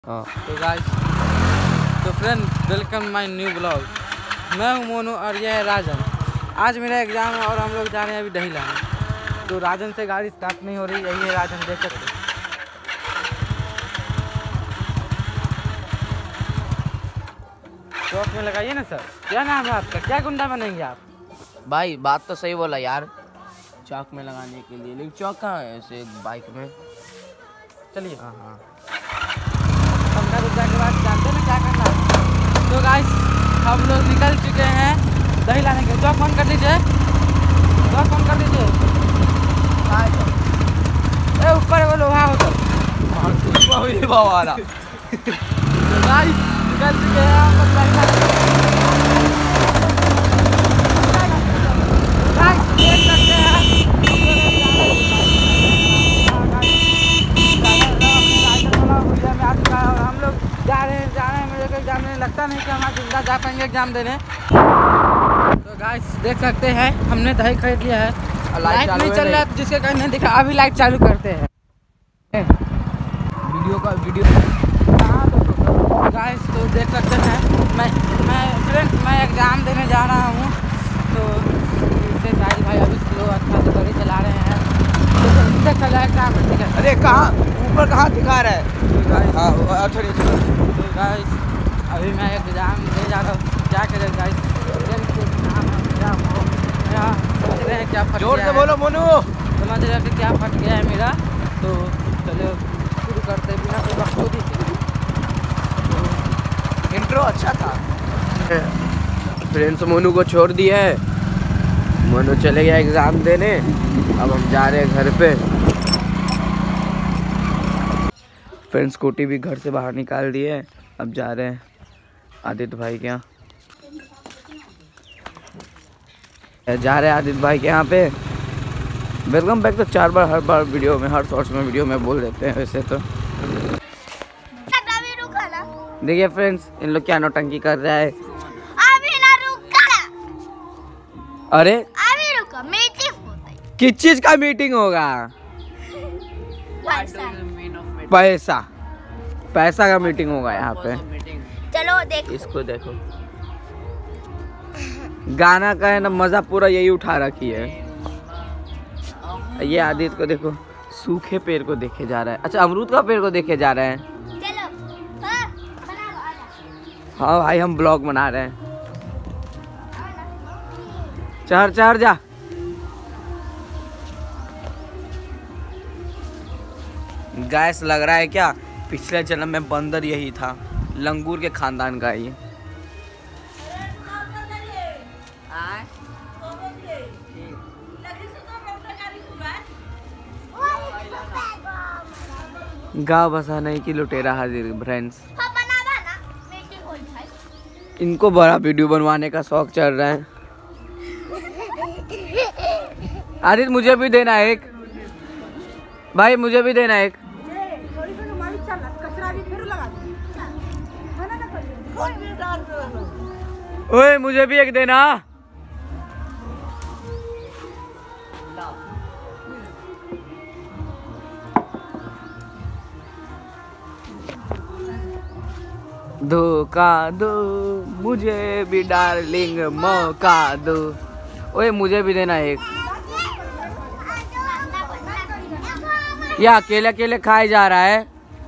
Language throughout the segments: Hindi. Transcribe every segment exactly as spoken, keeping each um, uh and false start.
हाँ तो गाइस, तो friend welcome my new blog. मैं हूँ मोनू और यह है राजन। आज मेरा एग्ज़ाम है और हम लोग जा रहे हैं अभी दही लाने। तो राजन से गाड़ी स्टार्ट नहीं हो रही, यही है राजन, देख सकते। चौक में लगाइए ना सर। क्या नाम है आपका, क्या गुंडा बनेंगे आप? भाई बात तो सही बोला यार, चौक में लगाने के लिए, लेकिन चौक कहाँ है ऐसे बाइक में? चलिए। हाँ हाँ पंद्रह रुपये के बाद जानते हैं ना क्या करना है। तो गाइस हम लोग निकल चुके हैं दही लाने के। चौक फोन कर लीजिए, चौक फोन कर लीजिए। ए ऊपर वो लोहा हो तो बाबा गाइस निकल चुके हैं हम लोग दही लाने के। गाइस देख सकते हैं हम लोग जा रहे हैं जा रहे हैं मेरे को एग्जाम देने। लगता नहीं कि हमारा जिंदा जा पाएंगे एग्जाम देने। तो गाइस देख सकते हैं हमने दही खरीद लिया है। लाइट नहीं चल रहा है जिसके कारण नहीं दिखा। अभी लाइट चालू करते हैं वीडियो का वीडियो। हाँ तो गाइस तो देख सकते हैं मैं मैं फ्रेंड्स मैं एग्ज़ाम देने जा रहा हूँ। तो इससे साहिल भाई अभी स्लो अच्छा से गाड़ी चला रहे हैं। तो चला एग्जाम ठीक है। अरे कहाँ ऊपर कहाँ दिखा रहा है? हाँ अच्छा नहीं चला। तो गाइस अभी मैं एग्ज़ाम दे जा रहा हूँ। क्या करें गाइस, समझ रहे हैं क्या फट जोर से बोलो मोनू। समझ रहे हैं कि क्या फट गया है मेरा। तो चलो शुरू करते बिना कोई बकचोदी के। इंट्रो अच्छा था। फ्रेंड्स मोनू को छोड़ दिया है, मोनू चले गया एग्ज़ाम देने। अब हम जा रहे हैं घर पे। फ्रेंड्स स्कूटी भी घर से बाहर निकाल दी है। अब जा रहे हैं आदित्य भाई के यहाँ। जा रहे हैं आदित्य भाई के यहाँ पे। Welcome back. तो चार बार हर बार वीडियो में, हर शॉर्ट्स में वीडियो में बोल देते हैं वैसे तो। देखिए फ्रेंड्स इन लोग क्या नौटंकी कर रहा है। अभी ना रुका। अरे अभी रुका, मीटिंग होता है। किस चीज का मीटिंग होगा? पैसा पैसा पैसा का मीटिंग होगा यहाँ पे। चलो देखो, इसको देखो, गाना का है ना मजा पूरा यही उठा रखी है। ये आदित्य को देखो, सूखे पेड़ को देखे जा रहा है। अच्छा अमरूद का पेड़ को देखे जा रहे हैं। चलो हाँ, बनाओ, आजा। हाँ भाई हम ब्लॉग बना रहे हैं। चढ़ चढ़ जा। गैस लग रहा है क्या पिछले जन्म में बंदर यही था, लंगूर के खानदान का ये। गाँव बसाने की लुटेरा हाजिर फ्रेंड्स। हाँ, बनावा ना, मीटिंग होई भाई। इनको बड़ा वीडियो बनवाने का शौक चल रहा है। आदित्य मुझे भी देना एक, भाई मुझे भी देना एक। ओए मुझे भी एक देना। धोखा दो मुझे भी डार्लिंग, मौका दो। ओए मुझे भी देना एक। या अकेले अकेले खाए जा रहा है।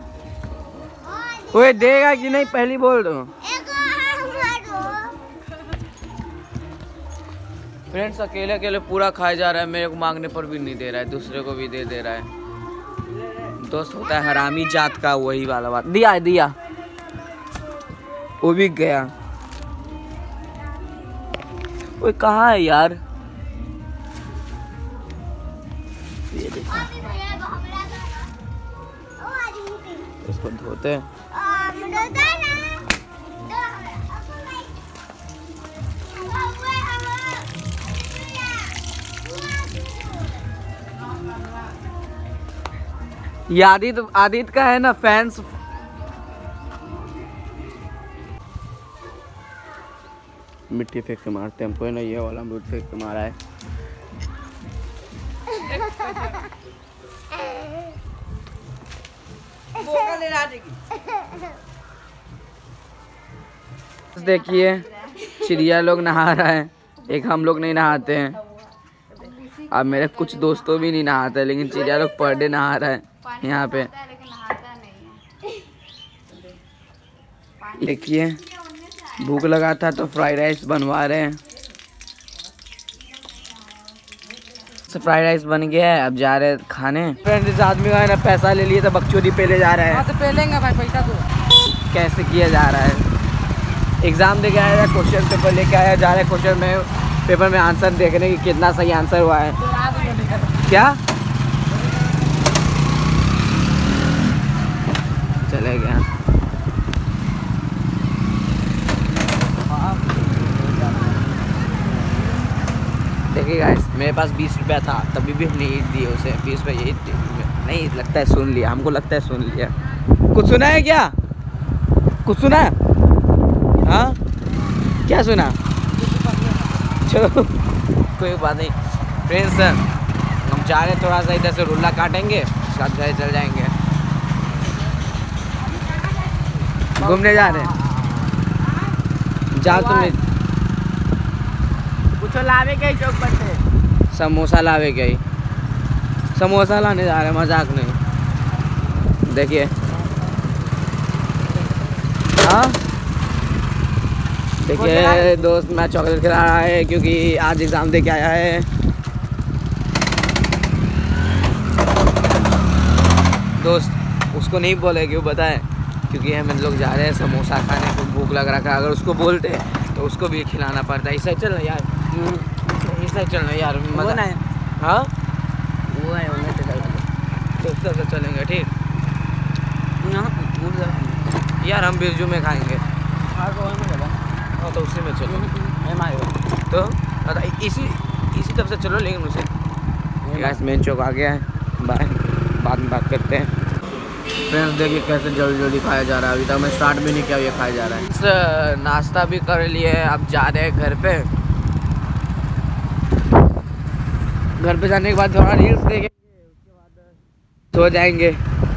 ओए देगा कि नहीं पहली बोल दो। फ्रेंड्स अकेले अकेले पूरा खाए जा रहा है, मेरे को मांगने पर भी नहीं दे रहा है, दूसरे को भी दे दे रहा है। दोस्त होता है हरामी जात का, वही वाला बात। दिया दिया वो भी गया। ओए कहाँ है यार? ये देखो इसको धोते हैं। ये आदित्य आदित्य का है ना फैंस। मिट्टी फेंक के मारते हैं हमको, है ना, ये वाला मिट्टी फेंक के मारा है। देखिए चिड़िया लोग नहा रहा है, एक हम लोग नहीं नहाते हैं। अब मेरे कुछ दोस्तों भी नहीं नहाते, लेकिन चिड़िया लोग पर डे नहा रहा है यहाँ पे। देखिए भूख लगा था तो फ्राइड राइस बनवा रहे हैं। फ्राइड राइस बन गया है, अब जा रहे हैं खाने। फ्रेंड इस आदमी का ना पैसा ले लिए तो बकचोदी पे ले जा रहा है। हाँ तो पे लेंगे भाई पैसा तो। कैसे किया जा रहा है? एग्जाम दे के आया है, क्वेश्चन पेपर लेके आया जा रहा है। क्वेश्चन में पेपर में आंसर देखने की कितना सही आंसर हुआ है। क्या चले गया? देखिए गाइस मेरे पास बीस रुपया था, तभी भी नहीं दिए उसे। बीस रुपये यही नहीं लगता है सुन लिया, हमको लगता है सुन लिया। कुछ सुना है क्या? कुछ सुना? हाँ क्या सुना? चलो कोई बात नहीं। फ्रेंड्स हम जा रहे थोड़ा सा इधर से रुल्ला काटेंगे, उसके बाद घर चल जाएंगे। घूमने जा रहे हैं। जा तुम कुछ लावे के चौक पर से समोसा लावे गई। समोसा लाने जा रहे हैं, मजाक नहीं। देखिए हाँ देखिए दोस्त मैं चॉकलेट खिला रहा है क्योंकि आज एग्जाम दे के आया है। दोस्त उसको नहीं बोले क्यों बताएं, क्योंकि हम लोग जा रहे हैं समोसा खाने को, भूख लग रहा था। अगर उसको बोलते तो उसको भी खिलाना पड़ता है। ऐसा चल ना यार, ऐसा चल ना यार, मजा है। हाँ वो है उन्हें से दोस्तों से चलेंगे ठीक यार। हम बिरजू में खाएंगे। हाँ तो उसी में चलो तो इसी इसी तरफ से चलो, लेकिन उसे गैस मेन चौक आ गया है। बाय, बाद में बात करते हैं। फ्रेंड्स देखिए कैसे जल्दी जल्दी खाया जा रहा है। अभी तक मैं स्टार्ट भी नहीं किया, ये खाया जा रहा है। नाश्ता भी कर लिए, अब जा रहे हैं घर पे। घर पे जाने के बाद थोड़ा रील्स देखेंगे, उसके बाद सो जाएंगे।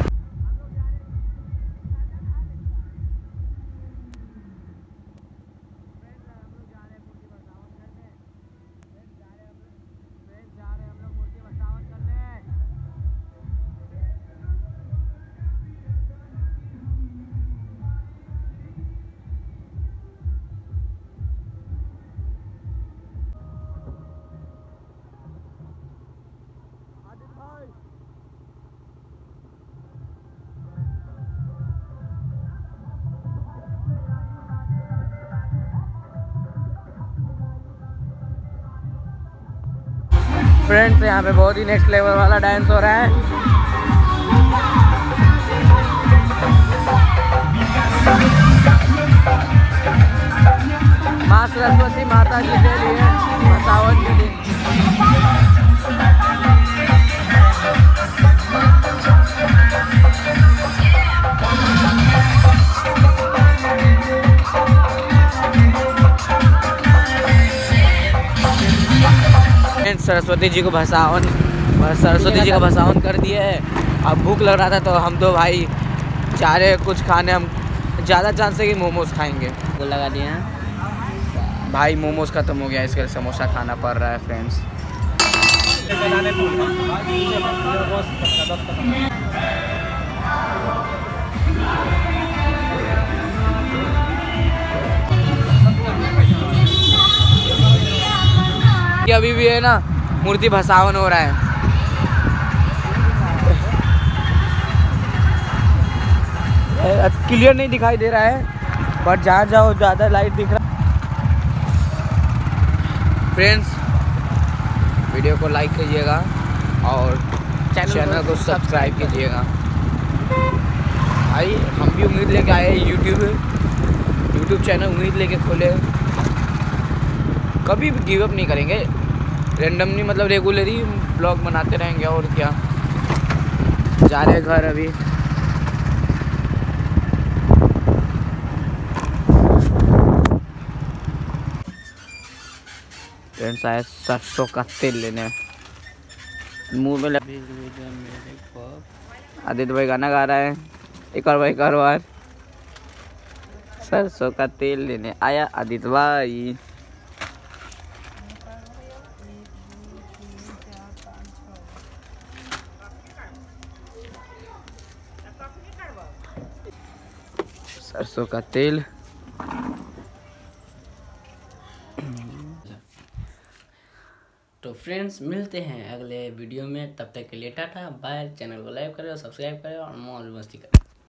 फ्रेंड्स यहाँ पे बहुत ही नेक्स्ट लेवल वाला डांस हो रहा है। माँ सरस्वती माता जी के लिए सावन के दिन सरस्वती जी को भसावन सरस्वती जी का भसावन कर दिए है। अब भूख लग रहा था तो हम दो भाई जा रहे हैं कुछ खाने। हम ज़्यादा चांस है कि मोमोज खाएंगे। वो लगा दिए हैं भाई, मोमोज खत्म हो गया, इसके लिए समोसा खाना पड़ रहा है फ्रेंड्स। अभी भी है ना मूर्ति भसावन हो रहा है। क्लियर नहीं दिखाई दे रहा है, बट जहाँ जाओ ज़्यादा लाइट दिख रहा है। फ्रेंड्स वीडियो को लाइक कीजिएगा और चैनल को सब्सक्राइब कीजिएगा। भाई हम भी उम्मीद लेके आए यूट्यूब यूट्यूब चैनल उम्मीद लेके खोले, कभी भी गिव अप नहीं करेंगे। रेंडमली मतलब रेगुलरली ब्लॉग बनाते रहेंगे। और क्या, जा रहे घर अभी। फ्रेंड्स आए सरसों का तेल लेने, मुंह में लग। आदित्य भाई गाना गा रहा है, एक और बार एक और बार। सरसों का तेल लेने आया आदित्य भाई। सरसों का तेल। तो फ्रेंड्स मिलते हैं अगले वीडियो में, तब तक के लिए टाटा बाय। चैनल को लाइक करें और सब्सक्राइब करें और मौज मस्ती करें।